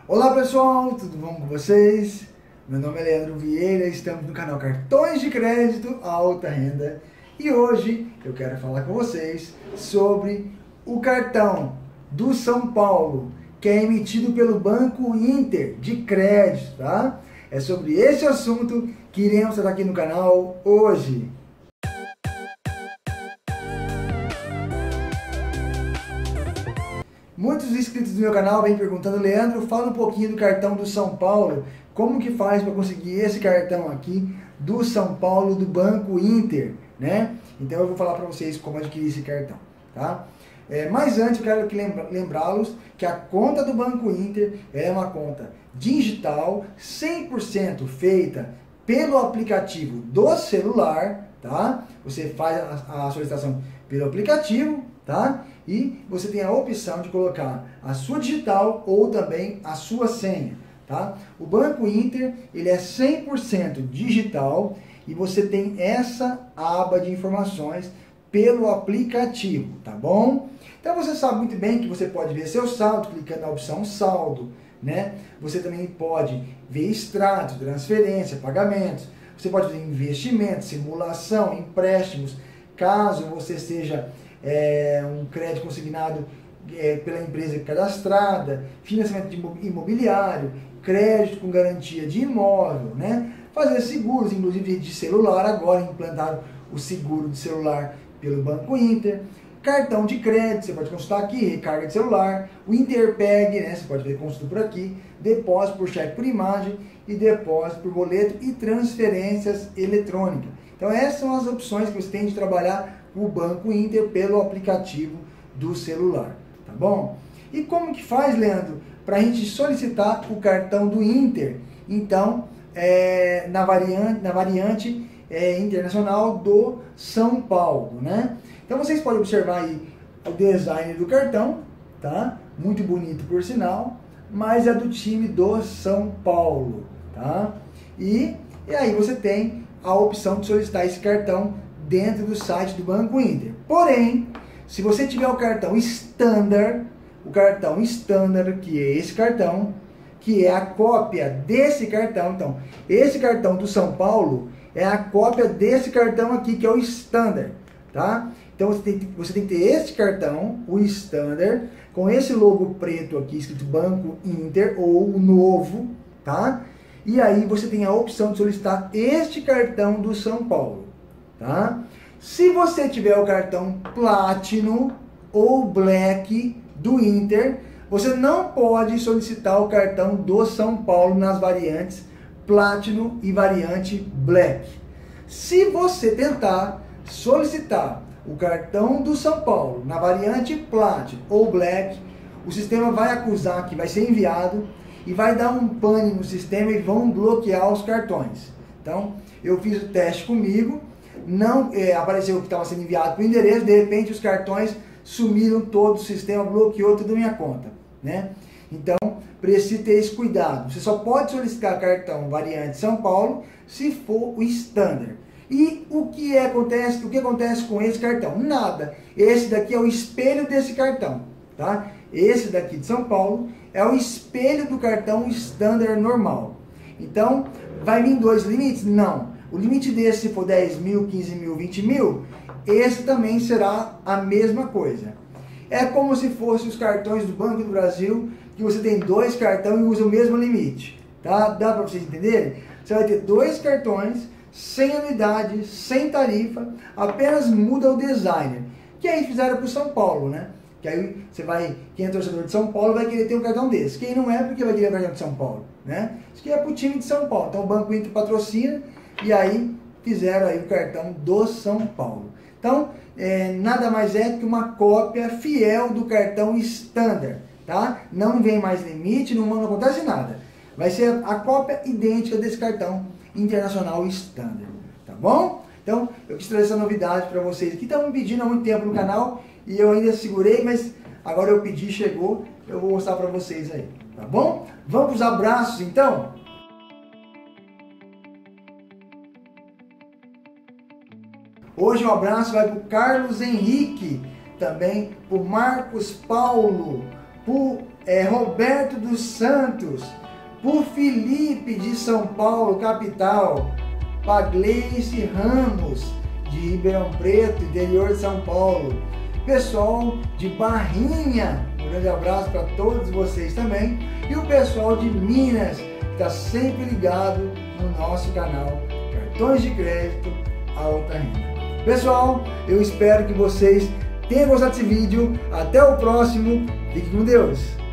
Olá pessoal, tudo bom com vocês? Meu nome é Leandro Vieira, estamos no canal Cartões de Crédito Alta Renda e hoje eu quero falar com vocês sobre o cartão do São Paulo, que é emitido pelo Banco Inter de crédito, tá? É sobre esse assunto que iremos tratar aqui no canal hoje. Muitos inscritos do meu canal vêm perguntando: Leandro, fala um pouquinho do cartão do São Paulo, como que faz para conseguir esse cartão aqui do São Paulo, do Banco Inter, né? Então eu vou falar para vocês como adquirir esse cartão, tá? Mas antes eu quero lembrá-los que a conta do Banco Inter é uma conta digital, 100% feita pelo aplicativo do celular, tá? Você faz a solicitação pelo aplicativo, tá? E você tem a opção de colocar a sua digital ou também a sua senha, tá? O Banco Inter, ele é 100% digital e você tem essa aba de informações pelo aplicativo, tá bom? Então você sabe muito bem que você pode ver seu saldo clicando na opção saldo, né? Você também pode ver extrato, transferência, pagamentos. Você pode ver investimentos, simulação, empréstimos, caso você seja um crédito consignado pela empresa cadastrada, financiamento imobiliário, crédito com garantia de imóvel, né? Fazer seguros, inclusive de celular, agora implantaram o seguro de celular pelo Banco Inter, cartão de crédito, você pode consultar aqui, recarga de celular, o Interpeg, né? Você pode ver consulta por aqui, depósito por cheque por imagem e depósito por boleto e transferências eletrônicas. Então essas são as opções que você tem de trabalhar o Banco Inter pelo aplicativo do celular, tá bom? E como que faz, Leandro, para a gente solicitar o cartão do Inter? Então, na variante internacional do São Paulo, né? Então vocês podem observar aí o design do cartão, tá? Muito bonito por sinal, mas é do time do São Paulo, tá? E aí você tem a opção de solicitar esse cartão dentro do site do Banco Inter. Porém, se você tiver o cartão standard, que é esse cartão, que é a cópia desse cartão, então, esse cartão do São Paulo é a cópia desse cartão aqui, que é o standard, tá? Então você tem que ter esse cartão, o standard, com esse logo preto aqui, escrito Banco Inter, ou o novo, tá? E aí você tem a opção de solicitar este cartão do São Paulo, tá? Se você tiver o cartão Platinum ou Black do Inter, você não pode solicitar o cartão do São Paulo nas variantes Platinum e variante Black. Se você tentar solicitar o cartão do São Paulo na variante Platinum ou Black, o sistema vai acusar que vai ser enviado e vai dar um pane no sistema e vão bloquear os cartões. Então, eu fiz o teste comigo, não apareceu que estava sendo enviado para o endereço, de repente os cartões sumiram todos, o sistema bloqueou toda a minha conta, né? Então, precisa ter esse cuidado. Você só pode solicitar cartão variante São Paulo se for o standard. E o que acontece com esse cartão? Nada. Esse daqui é o espelho desse cartão, tá? Esse daqui de São Paulo é o espelho do cartão standard normal. Então, vai vir dois limites? Não. O limite desse, se for 10 mil, 15 mil, 20 mil, esse também será a mesma coisa. É como se fossem os cartões do Banco do Brasil, que você tem dois cartões e usa o mesmo limite, tá? Dá para vocês entenderem? Você vai ter dois cartões, sem anuidade, sem tarifa, apenas muda o design. Que aí fizeram para o São Paulo, né? Que aí quem é torcedor de São Paulo vai querer ter um cartão desse. Quem não é, porque vai querer um cartão de São Paulo, né? Isso aqui é para o time de São Paulo. Então o Banco Inter patrocina e aí fizeram aí o cartão do São Paulo. Então, nada mais é que uma cópia fiel do cartão standard, tá? Não vem mais limite, não acontece nada. Vai ser a cópia idêntica desse cartão internacional standard, tá bom? Então, eu quis trazer essa novidade para vocês que estão me pedindo há muito tempo no canal e eu ainda segurei, mas agora eu pedi, chegou, eu vou mostrar para vocês aí, tá bom? Vamos para os abraços então? Hoje o abraço vai para o Carlos Henrique, também para o Marcos Paulo, para o Roberto dos Santos, por Felipe de São Paulo, capital, Pagleice Ramos, de Ribeirão Preto, interior de São Paulo, pessoal de Barrinha, um grande abraço para todos vocês também, e o pessoal de Minas, que está sempre ligado no nosso canal Cartões de Crédito Alta Renda. Pessoal, eu espero que vocês tenham gostado desse vídeo. Até o próximo. Fique com Deus.